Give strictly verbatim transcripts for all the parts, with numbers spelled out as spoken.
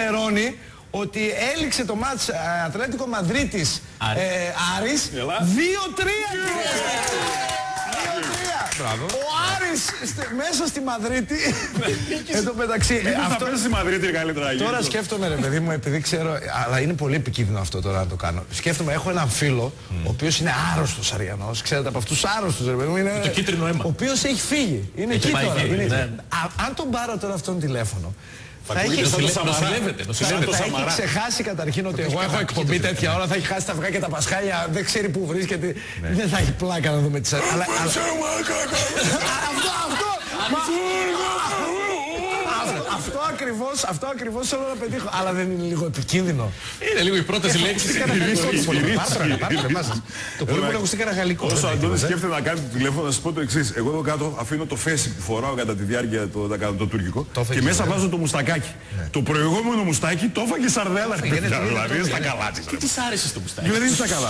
ενημερώνει ότι έληξε το μάτς Ατλέτικο Μαδρίτης Άρης δύο τρία. Ο Άρης μέσα στη Μαδρίτη. Εν τω μεταξύ. Αυτό στη Μαδρίτη καλύτερα. Τώρα σκέφτομαι, ρε παιδί μου, επειδή ξέρω, αλλά είναι πολύ επικίνδυνο αυτό τώρα να το κάνω. Σκέφτομαι, έχω έναν φίλο, ο οποίος είναι άρρωστος Αριανός. Ξέρετε, από αυτούς άρρωστους, ρε παιδί μου, είναι. Το κίτρινο αίμα. Ο οποίος έχει φύγει. Είναι εκεί τώρα. Αν τον πάρω τώρα αυτόν τηλέφωνο. Θα έχει ξεχάσει καταρχήν ότι εγώ έχω εκπομπή τέτοια ώρα, θα έχει χάσει τα αυγά και τα πασχάλια, δεν ξέρει που βρίσκεται, δεν θα έχει πλάκα να δούμε τις... Αυτό, αυτό! Αυτό ακριβώς, αυτό ακριβώς θέλω να πετύχω. Αλλά δεν είναι λίγο επικίνδυνο? Είναι λίγο η πρόταση λέξη. Το πολύ πολύ ακουστεί κανένα όσο ο Αντώνης σκέφτεται να κάνει το τηλέφωνο, να σας πω το εξής. Εγώ εδώ κάτω αφήνω το φέση που φοράω κατά τη διάρκεια το τουρκικό και μέσα βάζω το μουστακάκι. Το προηγούμενο μουστάκι το έφαγε σαρδέλα. Δηλαδή είναι στα καλά της. Τι της άρεσε στο μουστάκι? Δεν είναι στα καλά.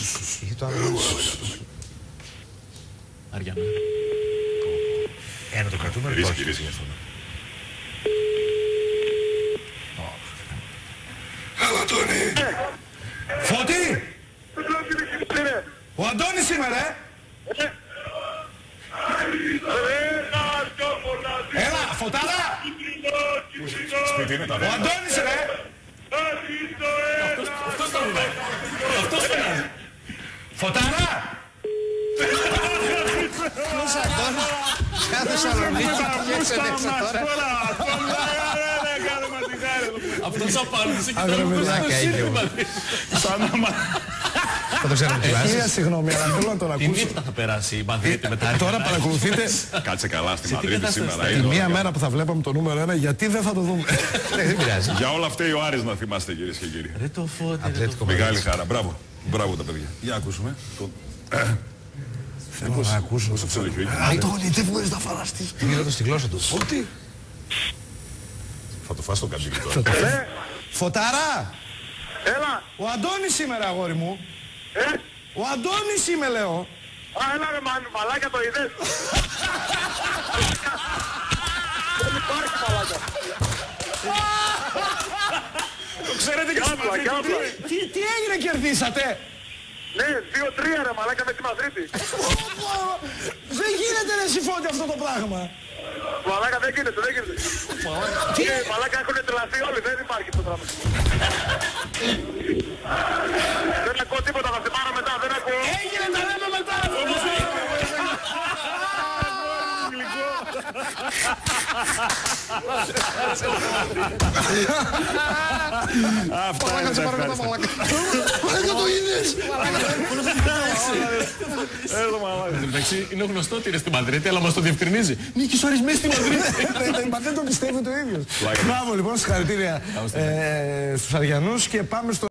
Αριανά. Ένα το κρατούμε. Έλα, Αντώνη! Φώτη! Ο Αντώνης είμαι, ρε! Έλα, Φωτάρα! Ο Αντώνης, ρε! Αυτός το βουλάει. Αυτός το βουλάει. Φωτάρα! Ποιος Αντώνης? Ποια Θεσσαλονίκη έξω τώρα? Αυτός απάντησε και Αγρε παιδάκια είχε εγώ. Θα το ξέρουμε τι βάζει. Κυρία, συγγνώμη, αλλά θέλω να τον ακούσω. Την νύχτα θα περάσει η Μαδρίτη μετά. Τώρα παρακολουθείτε. Κάτσε καλά στη Μαδρίτη σήμερα. Τη μία μέρα που θα βλέπαμε το νούμερο ένα, γιατί δεν θα το δούμε? Δεν πειράζει. Για όλα αυτά ο Άρης να θυμάστε, κυρίες και κύριοι. Ρε το Φώτη. Μεγάλη χαρά. Μπράβο. Μπράβο τα παιδιά. Για ακούσουμε. Θέλω να ακούσω. Αντώνη, δεν μπορείς να φαραστείς. Πήγαινε το στη γλώσσα του. Φώτη. Θα το φας το καντήλι τώρα. Φωτάρα! Έλα! Ο Αντώνης σήμερα, αγόρι μου. Ε! Ο Αντώνης είμαι, λέω. Α, έλα ρε μαλάκα, το είδες. Δεν υπάρχει μαλάκα. Το ξέρετε και στη Μαδρίτη. Τι έγινε, κερδίσατε? Ναι, δύο τρία ρε μαλάκα με τη Μαδρίτη. Δεν γίνεται ρε Φώτη αυτό το πράγμα. Μαλάκα δεν γίνεται, δεν γίνεται. Τι μαλάκα έχουν τρελαθεί όλοι, δεν υπάρχει το πράγμα. Δεν ακούω τίποτα, θα σε πάρω μετά, δεν ακούω. Έγινε, τα λέμε μετά. Αυτά είναι τα ευχάριστα. Μαλάκα το είδες. Εντάξει, είναι γνωστό ότι είναι στη Μαδρίτη, αλλά μας το διευκρινίζει. Νίκης ο Άρης μέσα στη Μαδρίτη. Μα δεν το πιστεύει το ίδιος. Μπράβο λοιπόν, συγχαρητήρια στους Αριανούς και πάμε στο...